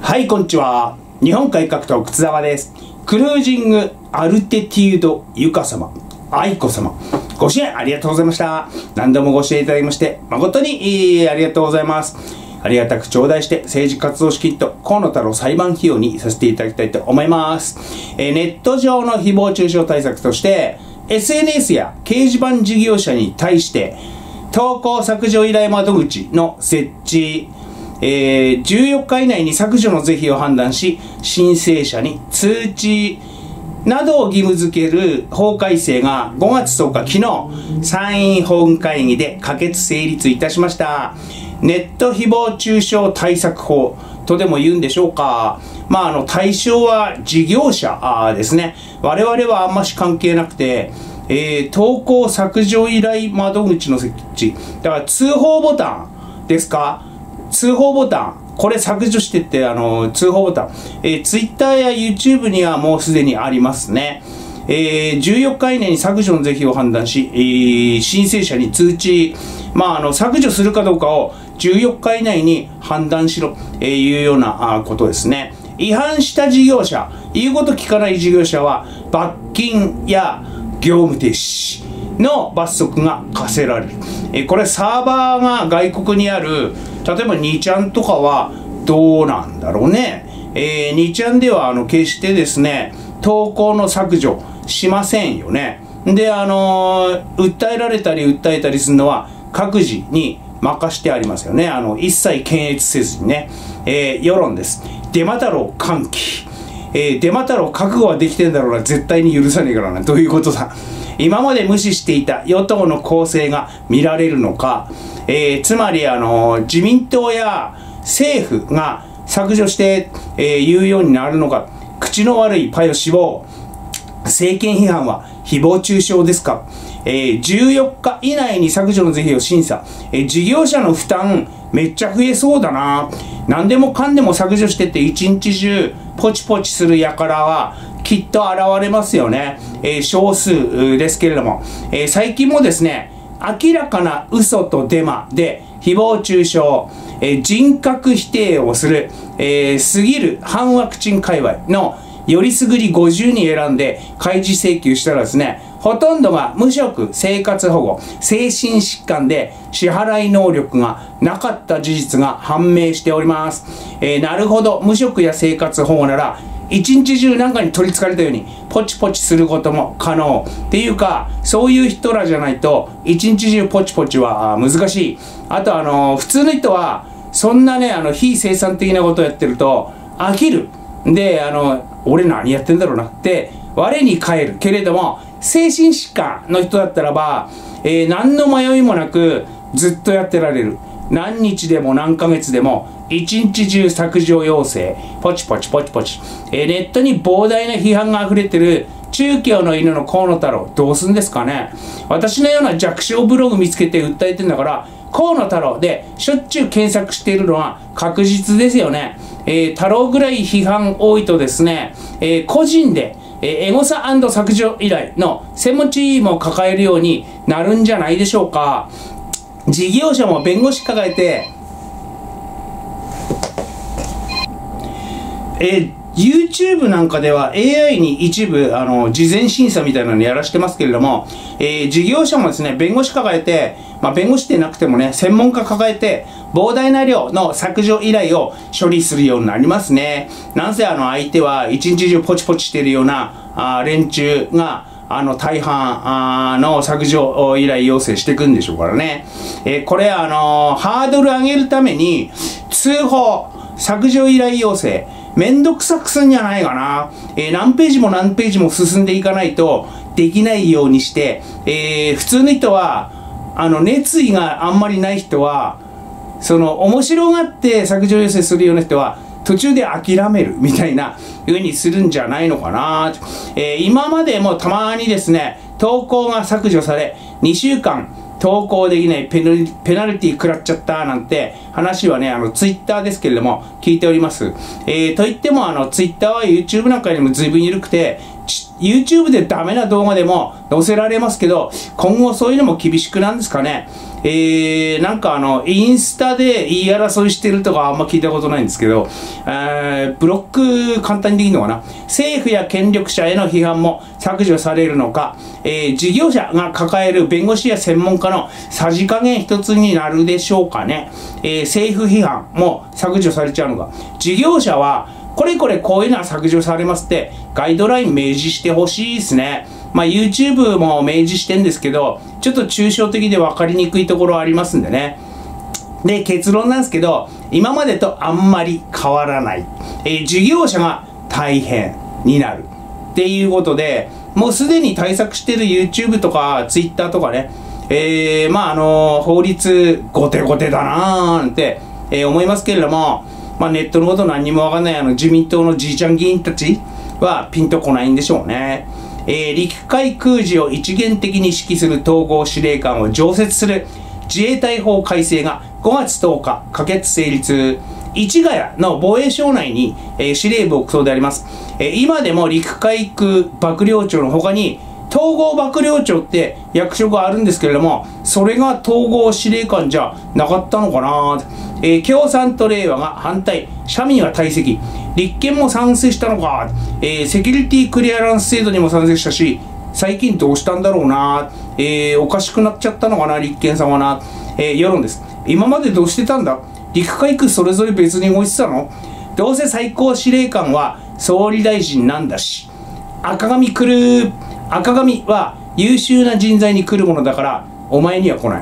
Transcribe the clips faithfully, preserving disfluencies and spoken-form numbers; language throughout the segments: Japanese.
はい、こんにちは。日本改革党靴沢です。クルージングアルティテュードゆか様、愛子様、ご支援ありがとうございました。何度もご支援いただきまして誠に、えー、ありがとうございます。ありがたく頂戴して政治活動資金と河野太郎裁判費用にさせていただきたいと思います。えー、ネット上の誹謗中傷対策として エスエヌエス や掲示板事業者に対して投稿削除依頼窓口の設置、えー、じゅうよっか以内に削除の是非を判断し申請者に通知などを義務付ける法改正がごがつとおか昨日参院本会議で可決成立いたしました。ネット誹謗中傷対策法とでも言うんでしょうか。まああの対象は事業者ですね。我々はあんまし関係なくて、えー、投稿削除依頼窓口の設置だから通報ボタンですか。通報ボタンこれ削除してってあの通報ボタン、えー、Twitter や YouTube にはもうすでにありますね。えー、じゅうよっか以内に削除の是非を判断し、えー、申請者に通知、まあ、あの削除するかどうかをじゅうよっか以内に判断しろ、えー、いうようなことですね。違反した事業者、言うこと聞かない事業者は罰金や業務停止の罰則が課せられる。えー、これサーバーが外国にある例えばにちゃんとかはどうなんだろうね。えー、にちゃんではあの決してですね投稿の削除しませんよね。であのー、訴えられたり訴えたりするのは各自に任してありますよね。あの一切検閲せずにね。えー、世論です。デマ太郎歓喜、えー、デマ太郎覚悟はできてんだろうな、絶対に許さねえからな、どういうことだ。今まで無視していた与党の攻勢が見られるのか、えー、つまりあの自民党や政府が削除して、えー、言うようになるのか。口の悪いパヨ死亡、政権批判は誹謗中傷ですか。えー、じゅうよっか以内に削除の是非を審査、えー、事業者の負担めっちゃ増えそうだな。何でもかんでも削除してって一日中ポチポチする輩はきっと現れますよね。えー、少数ですけれども、えー、最近もですね明らかな嘘とデマで誹謗中傷、えー、人格否定をする、えー、過ぎる反ワクチン界隈のよりすぐりごじゅうに選んで開示請求したらですね、ほとんどが無職、生活保護、精神疾患で支払い能力がなかった事実が判明しております。えー、なるほど、無職や生活保護なら一日中なんかに取りつかれたようにポチポチすることも可能っていうか、そういう人らじゃないと一日中ポチポチは難しい。あとあの普通の人はそんなねあの非生産的なことをやってると飽きる。であの俺何やってんだろうなって我に返るけれども、精神疾患の人だったらば、えー、何の迷いもなくずっとやってられる。何日でも何ヶ月でも一日中削除要請ポチポチポチポチ、えー、ネットに膨大な批判があふれてる中京の犬の河野太郎どうすんですかね。私のような弱小ブログ見つけて訴えてんだから河野太郎でしょっちゅう検索しているのは確実ですよね。えー、太郎ぐらい批判多いとですね、えー、個人でエゴサ&削除依頼の専門チームを抱えるようになるんじゃないでしょうか。事業者も弁護士抱えて、えー、YouTube なんかでは エーアイ に一部あの事前審査みたいなのやらしてますけれども、えー、事業者もですね弁護士抱えて、まあ、弁護士でなくてもね専門家抱えて膨大な量の削除依頼を処理するようになりますね。なんせあの相手は一日中ポチポチしているようなあ連中があの大半の削除依頼要請していくんでしょうからね。えー、これあのー、ハードル上げるために通報削除依頼要請めんどくさくすんじゃないかな。えー、何ページも何ページも進んでいかないとできないようにして、えー、普通の人はあの熱意があんまりない人はその面白がって削除要請するような人は途中で諦めるみたいな風にするんじゃないのかな。えー、今までもたまにですね投稿が削除されにしゅうかん投稿できないペナル、ペナルティ食らっちゃったなんて話はねあのツイッターですけれども聞いております。えー、といっても、あの、Twitter は YouTube なんかにも随分緩くて、YouTube でダメな動画でも載せられますけど、今後そういうのも厳しくなんですかね。えー、なんかあの、インスタで言い争いしてるとかあんま聞いたことないんですけど、えー、ブロック簡単にできるのかな。政府や権力者への批判も削除されるのか、えー、事業者が抱える弁護士や専門家のさじ加減一つになるでしょうかね。えー、政府批判も削除されちゃうのか。事業者は、これこれこういうのは削除されますってガイドライン明示してほしいですね。まあ YouTube も明示してんですけど、ちょっと抽象的で分かりにくいところありますんでね。で、結論なんですけど、今までとあんまり変わらない。えー、事業者が大変になる。っていうことで、もうすでに対策してる YouTube とか Twitter とかね、えー、まああのー、法律後手後手だなーなんて、えー、思いますけれども、まあネットのこと何にもわかんないあの自民党のじいちゃん議員たちはピンとこないんでしょうね。えー、陸海空自を一元的に指揮する統合司令官を常設する自衛隊法改正がごがつとおか可決成立。市ヶ谷の防衛省内に、えー、司令部を置くそうであります。えー、今でも陸海空幕僚長の他に統合幕僚長って役職があるんですけれども、それが統合司令官じゃなかったのかな。えー、共産とれいわが反対、社民は退席、立憲も賛成したのか、えー、セキュリティクリアランス制度にも賛成したし、最近どうしたんだろうな、えー、おかしくなっちゃったのかな、立憲さんはな、えー、世論です。今までどうしてたんだ、陸海空それぞれ別に動いてたの、どうせ最高司令官は総理大臣なんだし、赤髪来る、赤髪は優秀な人材に来るものだから、お前には来ない。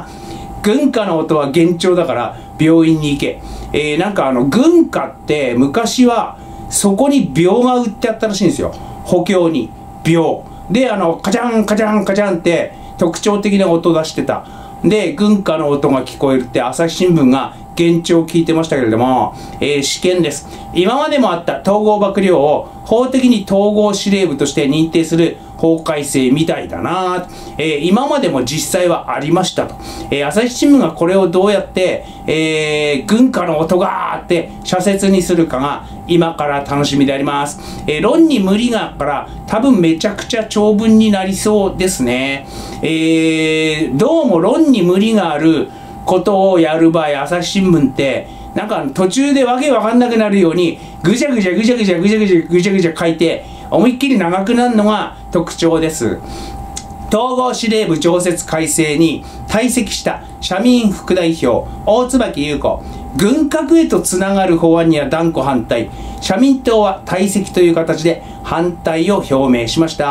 軍歌の音は幻聴だから病院に行け。えー、なんかあの軍歌って昔はそこに秒が売ってあったらしいんですよ。補強に秒で、あのカチャンカチャンカチャンって特徴的な音を出してた。で軍歌の音が聞こえるって朝日新聞が幻聴を聞いてましたけれども、えー、試験です。今までもあった統合幕僚を法的に統合司令部として認定する法改正みたいだな、えー、今までも実際はありましたと、えー、朝日新聞がこれをどうやって、えー、軍歌の音がーって社説にするかが今から楽しみであります。えー、論に無理があるから多分めちゃくちゃ長文になりそうですね。えー、どうも論に無理があることをやる場合、朝日新聞ってなんか途中でわけわかんなくなるようにぐちゃぐちゃぐちゃぐちゃぐちゃぐちゃぐちゃぐちゃ書いて思いっきり長くなるのが特徴です。統合司令部常設改正に退席した社民副代表大椿優子、軍拡へとつながる法案には断固反対、社民党は退席という形で反対を表明しました。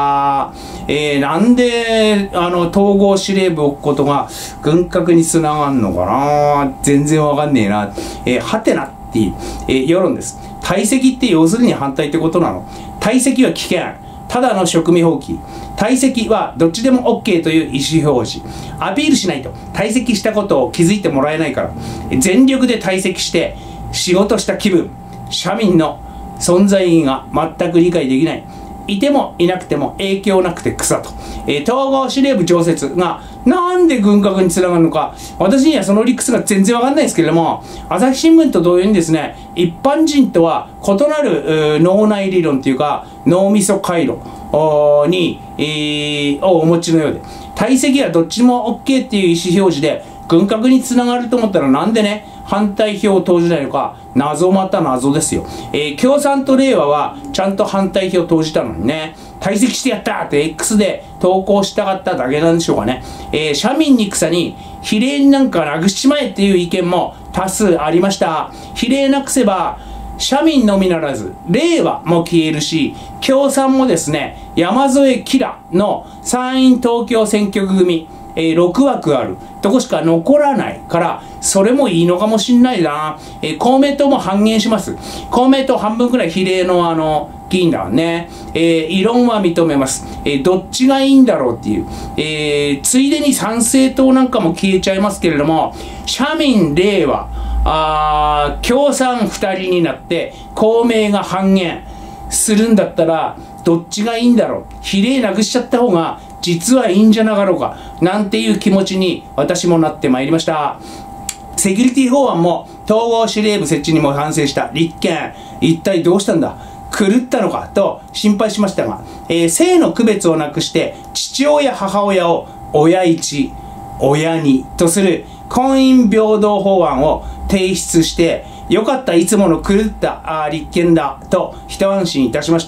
えー、なんであの統合司令部を置くことが軍拡につながるのかな、全然わかんねえな。えー、はてなっていう、えー、世論です。退席って要するに反対ってことなの。退席は危険、ただの職務放棄。退席はどっちでも OK という意思表示。アピールしないと退席したことを気づいてもらえないから、全力で退席して仕事した気分、社民の存在意義が全く理解できない。いてもいなくても影響なくて草と、えー、統合司令部常設がなんで軍拡につながるのか、私にはその理屈が全然わかんないですけれども、朝日新聞と同様にですね、一般人とは異なる脳内理論というか脳みそ回路に、えー、をお持ちのようで、退席はどっちも OK っていう意思表示で軍拡につながると思ったら、なんでね反対票を投じないのか、謎また謎ですよ。えー、共産とれいわはちゃんと反対票を投じたのにね、退席してやったって X で投稿したかっただけなんでしょうかね。えー、社民に草に比例になんかなくしちまえっていう意見も多数ありました。比例なくせば社民のみならずれいわも消えるし、共産もですね、山添キラの参院東京選挙区組、えー、ろくわくあるとこしか残らないから、それもいいのかもしんないな。えー、公明党も半減します。公明党半分くらい比例のあの議員だわね。えー、異論は認めます。えー、どっちがいいんだろうっていう。えー、ついでに参政党なんかも消えちゃいますけれども、社民れいわ、あ共産ふたりになって公明が半減するんだったらどっちがいいんだろう、比例なくしちゃった方が実はいいんじゃなかろうかなんていう気持ちに私もなってまいりました。 セキュリティ法案も統合司令部設置にも反省した立憲、一体どうしたんだ、狂ったのかと心配しましたが、えー、性の区別をなくして父親母親を親一親二とする婚姻平等法案を提出して、よかった、いつもの狂ったあ立憲だと一安心いたしました。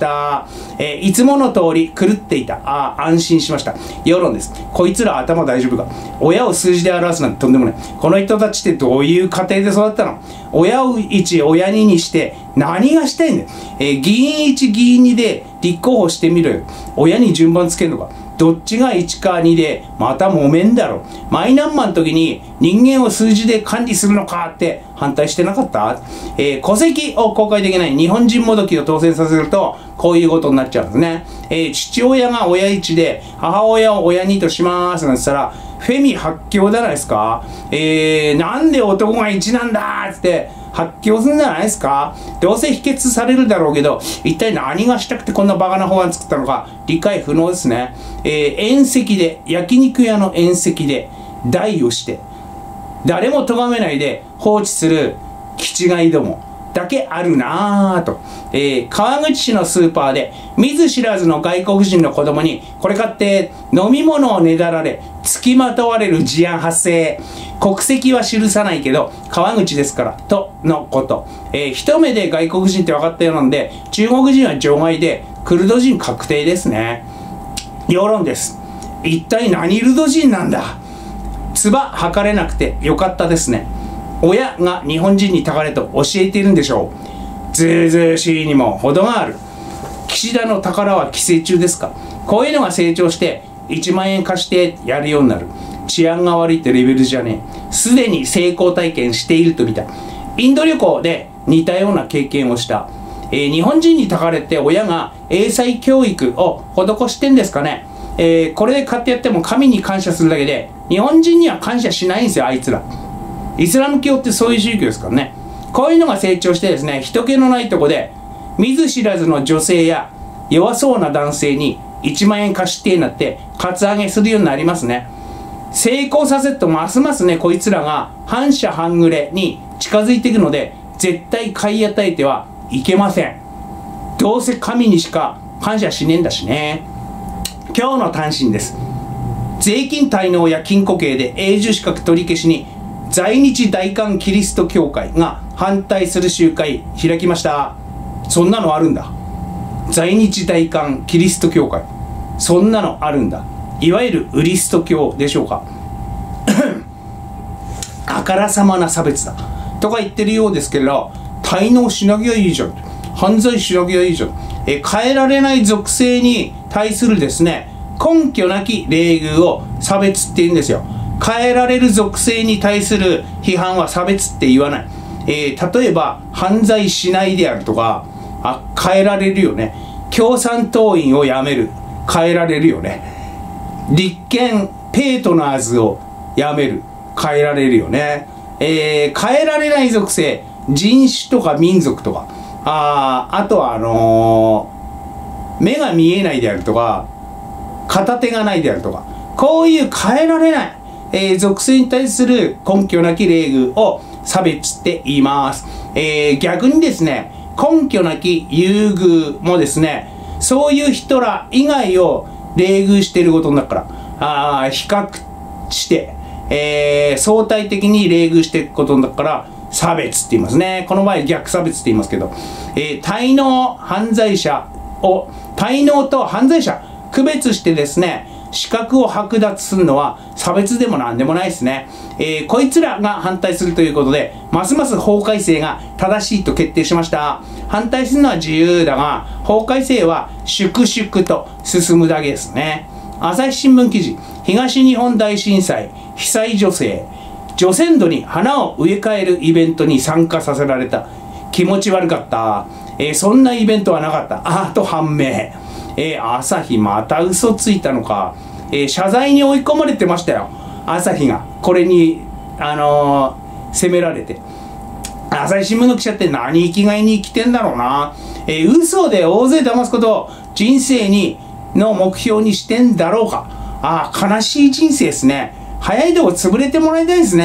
えー、いつもの通り狂っていた。あ安心しました。世論です。こいつら頭大丈夫か。親を数字で表すなんてとんでもない。この人たちってどういう家庭で育ったの。親をいち親ににして何がしたいんだよ。えー、議員いち議員にで立候補してみろよ。親に順番つけるのか。どっちがいちかにでまた揉めんだろ。マイナンバーの時に人間を数字で管理するのかって反対してなかった、えー、戸籍を公開できない日本人もどきを当選させるとこういうことになっちゃうんですね。えー、父親が親いちで母親を親にとしますなんて言ったらフェミ発狂じゃないですか。えー、なんで男がいちなんだっつって発狂するんじゃないですか。どうせ否決されるだろうけど、一体何がしたくてこんなバカな法案作ったのか理解不能ですね。えー、宴席で、焼肉屋の宴席で代をして誰も咎めないで放置する気違いどもだけあるなぁと、えー、川口市のスーパーで見ず知らずの外国人の子供にこれ買って飲み物をねだられ付きまとわれる事案発生。国籍は記さないけど川口ですからとのこと、えー、一目で外国人って分かったようなんで中国人は除外でクルド人確定ですね。世論です。一体何ルド人なんだ。唾測れなくてよかったですね。親が日本人にたかれと教えているんでしょう。ずうずうしいにも程がある。岸田の宝は寄生虫ですか。こういうのが成長していちまんえん貸してやるようになる。治安が悪いってレベルじゃねえ。すでに成功体験していると見た。インド旅行で似たような経験をした。えー、日本人にたかれて親が英才教育を施してんですかね。えー、これで買ってやっても神に感謝するだけで日本人には感謝しないんですよ、あいつら。イスラム教ってそういう宗教ですからね。こういうのが成長してですね、人気のないとこで見ず知らずの女性や弱そうな男性にいちまんえん貸してになってカツアゲするようになりますね。成功させるとますますね、こいつらが反社反グレに近づいていくので絶対買い与えてはいけません。どうせ神にしか感謝しねえんだしね。今日の単身です。税金滞納や禁錮刑で永住資格取り消しに在日大韓キリスト教会が反対する集会開きました。そんなのあるんだ。在日大韓キリスト教会、そんなのあるんだ。いわゆるウリスト教でしょうか。あからさまな差別だとか言ってるようですけれど、滞納しなきゃいいじゃん、犯罪しなきゃいいじゃん、え変えられない属性に対するですね、根拠なき冷遇を差別って言うんですよ。変えられる属性に対する批判は差別って言わない。えー、例えば犯罪しないであるとか、あ変えられるよね。共産党員を辞める、変えられるよね。立憲ペートナーズを辞める、変えられるよね。えー、変えられない属性、人種とか民族とか、ああとはあのー、目が見えないであるとか片手がないであるとか、こういう変えられない、えー、属性に対する根拠なき冷遇を差別って言います。えー、逆にですね、根拠なき優遇もですね、そういう人ら以外を冷遇していることになるから、あ比較して、えー、相対的に冷遇していくことになるから差別って言いますね。この場合逆差別って言いますけど、えー、滞納犯罪者を滞納と犯罪者区別してですね、資格を剥奪するのは差別でもなんでもないですね。えー、こいつらが反対するということで、ますます法改正が正しいと決定しました。反対するのは自由だが、法改正は粛々と進むだけですね。朝日新聞記事、東日本大震災被災女性、除染土に花を植え替えるイベントに参加させられた。気持ち悪かった。えー、そんなイベントはなかった。あと判明。えー、朝日また嘘ついたのか。えー、謝罪に追い込まれてましたよ、朝日が。これに、あのー、責められて。朝日新聞の記者って何生きがいに生きてんだろうな。えー、嘘で大勢騙すことを人生にの目標にしてんだろうか。ああ、悲しい人生ですね。早いとこ潰れてもらいたいですね。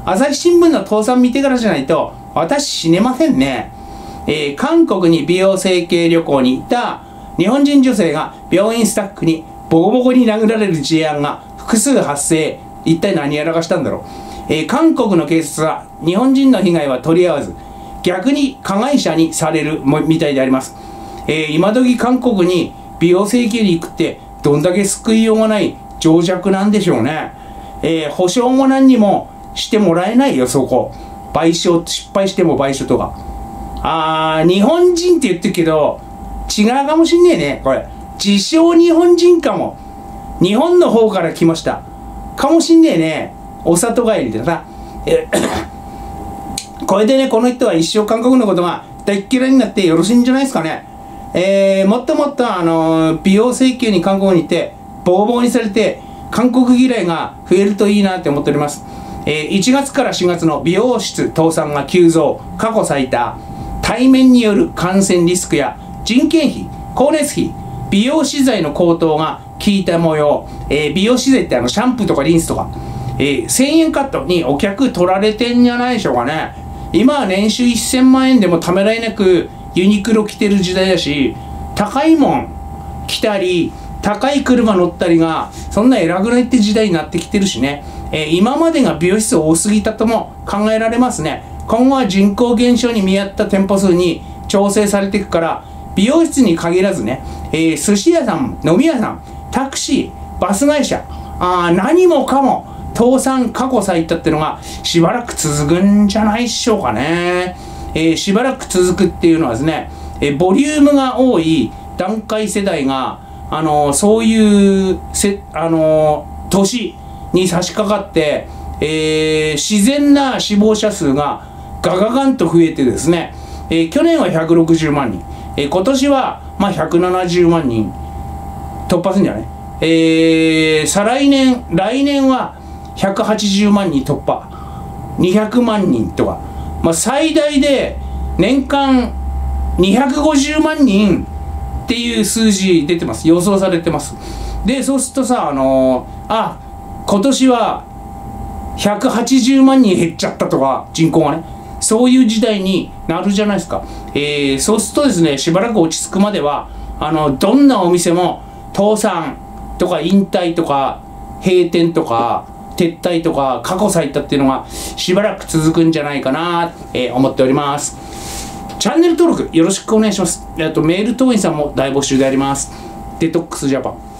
朝日新聞の倒産見てからじゃないと、私死ねませんね。えー、韓国に美容整形旅行に行った日本人女性が病院スタッフにボコボコに殴られる事案が複数発生。一体何やらかしたんだろう。えー、韓国の警察は日本人の被害は取り合わず、逆に加害者にされるみたいであります。えー、今時韓国に美容整形に行くってどんだけ救いようがない情弱なんでしょうね。えー、保証も何にもしてもらえないよ、そこ。賠償、失敗しても賠償とか。あー、日本人って言ってるけど、違うかもしんねえね、これ。自称日本人かも。日本の方から来ました。かもしんねえね。お里帰りでさ。えこれでね、この人は一生韓国のことが大っ嫌いになってよろしいんじゃないですかね。えー、もっともっとあのー、美容整形に韓国に行って、ボコボコにされて、韓国嫌いが増えるといいなって思っております。えー、いちがつからしがつの美容室倒産が急増、過去最多。対面による感染リスクや人件費、光熱費、美容資材の高騰が効いた模様。えー、美容資材ってあのシャンプーとかリンスとか、えー、せんえんカットにお客取られてんじゃないでしょうかね。今は年収せんまんえんでもためらいなくユニクロ着てる時代だし、高いもん着たり高い車乗ったりがそんな偉くないって時代になってきてるしね。えー、今までが美容室多すぎたとも考えられますね。今後は人口減少に見合った店舗数に調整されていくから、美容室に限らずね、えー、寿司屋さん、飲み屋さん、タクシー、バス会社、あ何もかも倒産過去最多っていうのがしばらく続くんじゃないでしょうかね。えー、しばらく続くっていうのはですね、えー、ボリュームが多い団塊世代が、あのー、そういうせ、あのー、年に差し掛かって、えー、自然な死亡者数がガガガンと増えてですね、えー、去年はひゃくろくじゅうまんにん、えー、今年はまあひゃくななじゅうまんにん突破するんじゃない。えー、再来年、来年はひゃくはちじゅうまんにん突破、にひゃくまんにんとか、まあ、最大で年間にひゃくごじゅうまんにんっていう数字出てます。予想されてます。で、そうするとさ、あのー、あ、今年はひゃくはちじゅうまんにん減っちゃったとか、人口がね、そういう時代になるじゃないですか。えー、そうするとですね、しばらく落ち着くまでは、あの、どんなお店も倒産とか引退とか閉店とか撤退とか過去最多っていうのがしばらく続くんじゃないかなと、えー、思っております。チャンネル登録よろしくお願いします。あとメール党員さんも大募集であります。デトックスジャパン。